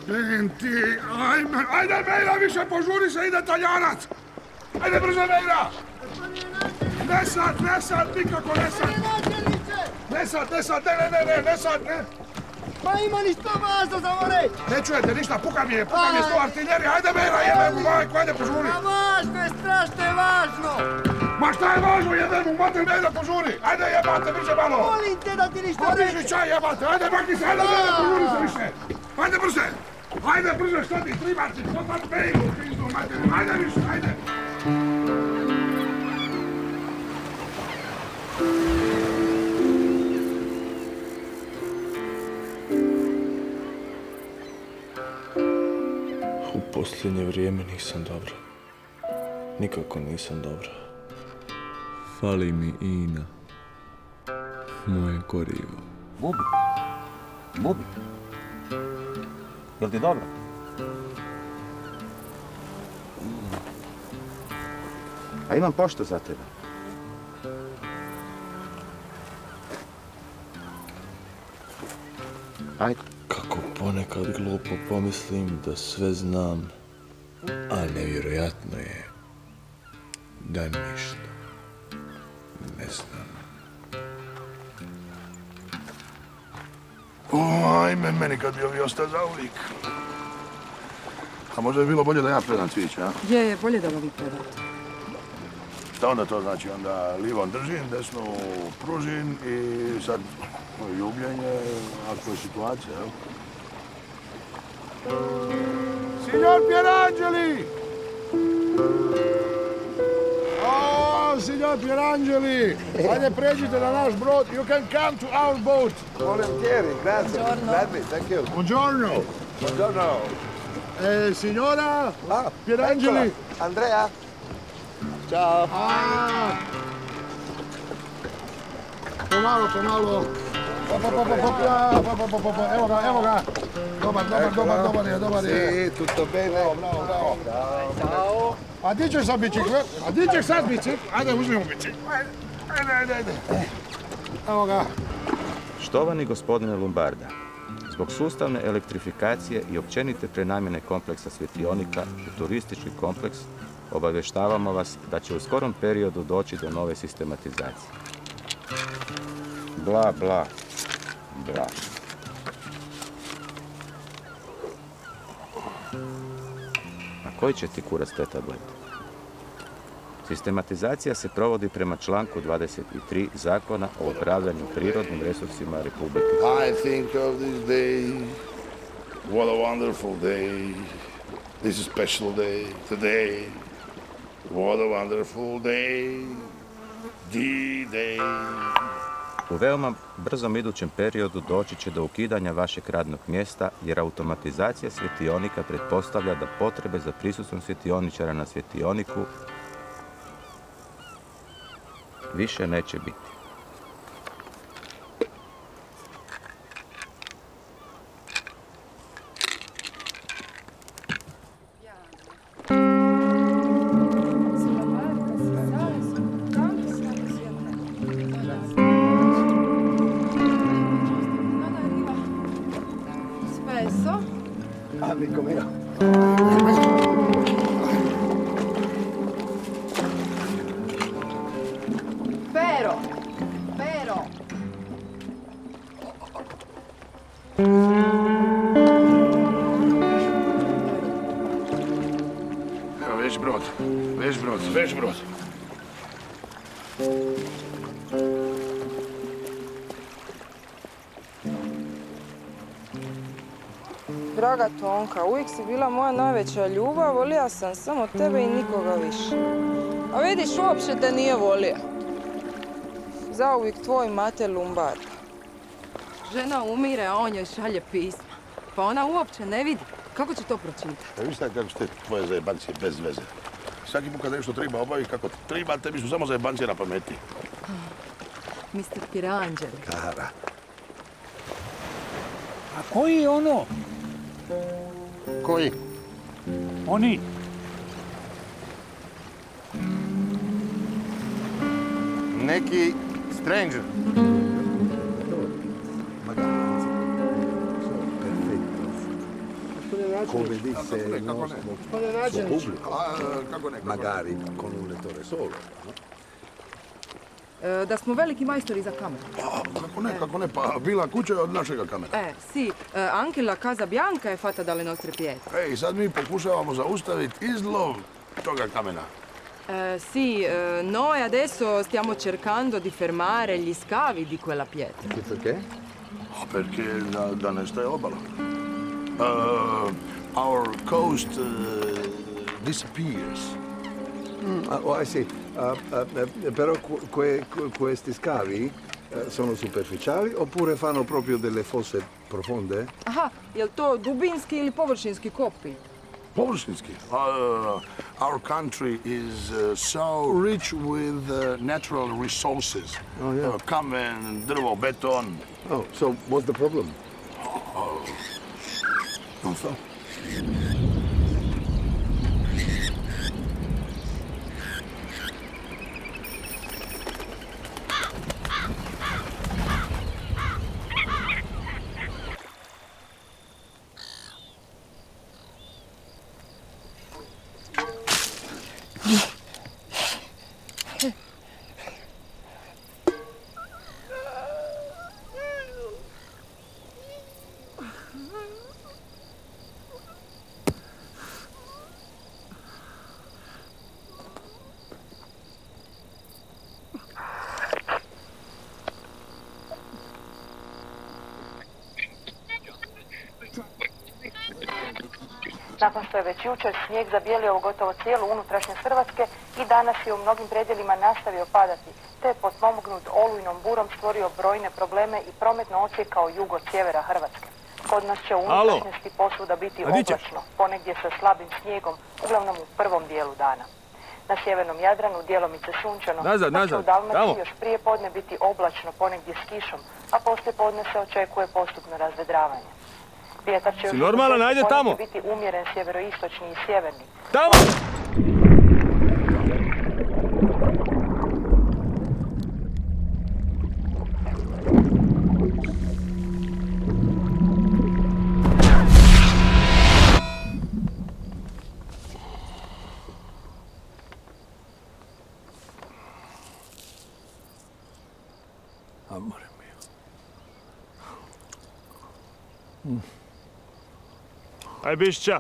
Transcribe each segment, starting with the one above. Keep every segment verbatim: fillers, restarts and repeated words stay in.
Benti, ajme, ajde Mejra, više požuri se, ide Taljanac! Ajde brže Mejra! Ne sad, ne sad, nikako ne sad! Ne sad, ne sad, ne, ne, ne, ne, ne sad, ne! Ma ima ni sto vaza za vorej! Ne čujete ništa, puka mi je, puka mi je sto artiljerija, ajde Mejra, jebe mu majku, ajde požuri! Ma važno je, strašno je važno! Ma šta je važno, jebe mu mater Mejra, požuri! Ajde jebate, brže malo! Molim te da ti ništa Pa reći! diži čaj jebate, ajde makni se, ajde Mejra, požuri se više! Ajde brže! Ajde brže, šta ti tribaci, potat Mejru, pizdu mater, ajde više, ajde! U posljednje vrijeme nisam dobra. Nikako nisam dobra. Fali mi Ina. Moje gorivo. Bubi. Bubi. Jel ti dobro? A imam poštu za tebe. Ajde. Kako ponekad glupo pomislim da sve znam, a nevjerojatno je da ništa ne znam. O, ajme, meni kad bi ovi ostao za uvijek. A možda bi bilo bolje da ja predam cvijeće, a? Je, je, bolje da vi predate. Šta onda to znači? Onda livom držim, desno pružim i sad ljubljenje, ako je situacija, jel? Signor Pierangeli! O, signor Pierangeli! Ajde, pređite na naš brod. You can come to our boat. Volentieri, grazie. Gladly, thank you. Buongiorno. Buongiorno. Eh, signora Ah, Pierangeli. eccola. Andrea. Ciao. Ah. Pomalo, pomalo. Pa, pa, pa, pa, pa, pa, pa, pa, pa, pa. Evo ga, evo ga. Dobar, dobar, dobar, dobar je, dobar je. Sì, tutto bene. Bravo, bravo, bravo. Ciao. A di ćeš sad bicikle? A di ćeš sad bicikle? Ajde, uzmimo bicikle. Ajde, ajde, ajde. Evo ga. Štovani gospodine Lombarda, zbog sustavne elektrifikacije i općenite prenamjene kompleksa svjetionika u turistički kompleks, obavještavamo vas da će u skorom periodu doći do nove sistematizacije. Bla, bla, bla. A koji će ti kurac te tablete? Sistematizacija se provodi prema članku dvadeset tri Zakona o upravljanju prirodnim resursima Republike. I think of this day, what a wonderful day. This is a special day today. What a wonderful day. D-Day. U veoma brzom idućem periodu doći će do ukidanja vašeg radnog mjesta jer automatizacija svjetionika pretpostavlja da potrebe za prisustvom svjetioničara na svjetioniku više neće biti. Amico mio. Pero! Pero! Evo, već brod. Već brod, već brod. Draga Tonka, uvijek si bila moja najveća ljubav, volija sam samo tebe i nikoga više. A vidiš, uopće te nije volio. Zauvijek tvoj Mate Lombarda. Žena umire, a on joj šalje pisma. Pa ona uopće ne vidi. Kako će to pročitati? A vi šta kako ste tvoje zajebancije bez veze. Svaki put kad nešto treba obaviti kako treba, tebi su samo zajebancije na pameti. mister Pierangeli. Kara. A koji je ono? Koji? Oni. Neki stranger. come disse il nostro pubblico, Kako ne, kako ne. magari con un lettore solo. No? E, da smo veliki majstori za kameru. Pa, kako ne, kako ne, pa bila kuća je od našega kamera. Eh, sì, eh, anche la casa bianca è fatta dalle nostre pietre. Ej, sad mi pokušavamo zaustaviti izlov toga kamena. Eh, sì, eh, noi adesso stiamo cercando di fermare gli scavi di quella pietra. E perché? A perché da, da nestaje obala. Uh, our coast uh, disappears. Mm, oh, I see. Uh, uh, però que, que, questi scavi uh, sono superficiali oppure fanno proprio delle fosse profonde? Aha, jel to dubinski ili površinski kopi? Površinski. Uh, our country is uh, so rich with uh, natural resources. Oh, yeah. Uh, kamen, drvo, beton. Oh, so what's the problem? Oh, non so. Nakon što je već jučer snijeg zabijelio gotovo cijelu unutrašnjost Hrvatske i danas je u mnogim predjelima nastavio padati, te je potpomognut olujnom burom stvorio brojne probleme i prometno odsjekao jug od sjevera Hrvatske. Kod nas će u unutrašnjosti posvuda biti oblačno, ponegdje sa slabim snijegom, uglavnom u prvom dijelu dana. Na sjevernom Jadranu djelomice sunčano, nazad, dok će nazad. u Dalmaciji Tamo. još prije podne biti oblačno, ponegdje s kišom, a poslije podne se očekuje postupno razvedravanje. Vjetar će još normalan, ajde tamo. biti umjeren sjeveroistočni i sjeverni. Tamo! Amore mio. Mm. Aj bišća.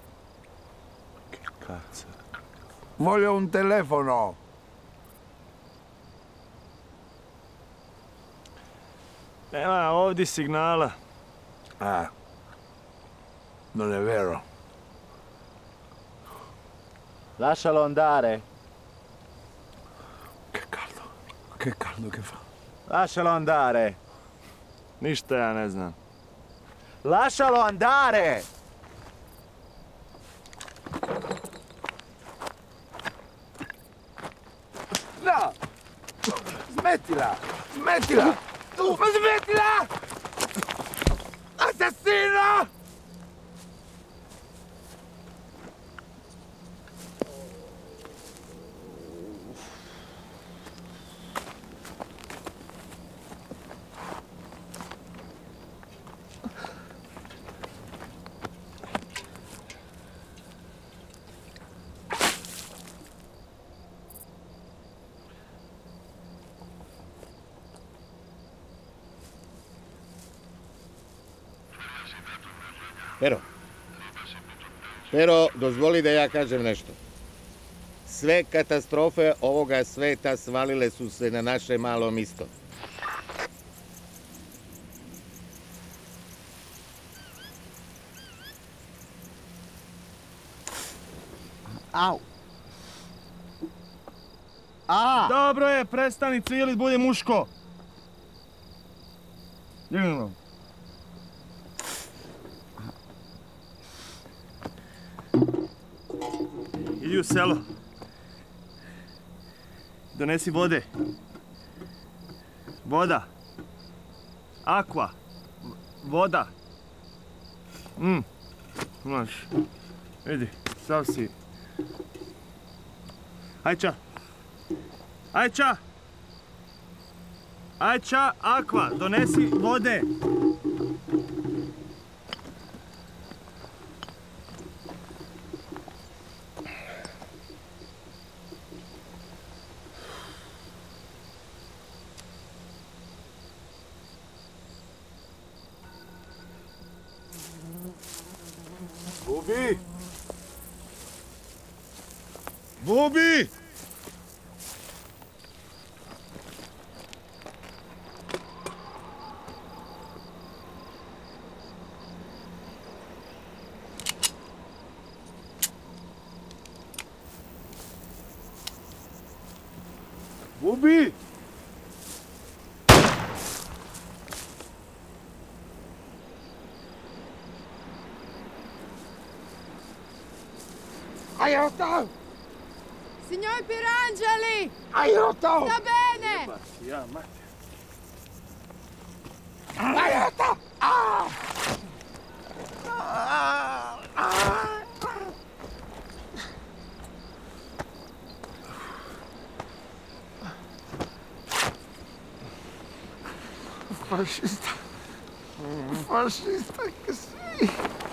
Cazzo. Voglio un telefono. Nema ovdje signala. Ah. Non è vero. Lascialo andare. Che caldo. Che caldo che fa. Lascialo andare. Ništa ja ne znam. Lascialo andare! No! Smettila! Smettila! Ma smettila! Assassino! Pero, Pero, dozvoli da ja kažem nešto. Sve katastrofe ovoga sveta svalile su se na naše malo misto. Au! A! Dobro je, prestani cvijelit, bude muško. Idemo. Idi u selo. Donesi vode. Voda. Aqua. Voda. Mm. Znaš. Idi, sav si. Ajča. Ajča. Ajča, aqua. Donesi vode. Bubi! Bubi! Bubi! Aiuto! Signor Pierangeli! Aiuto! Sta bene! Ja, mate. Aiuto! Ah! Ah! Ah! Fascista! Fascista che sei!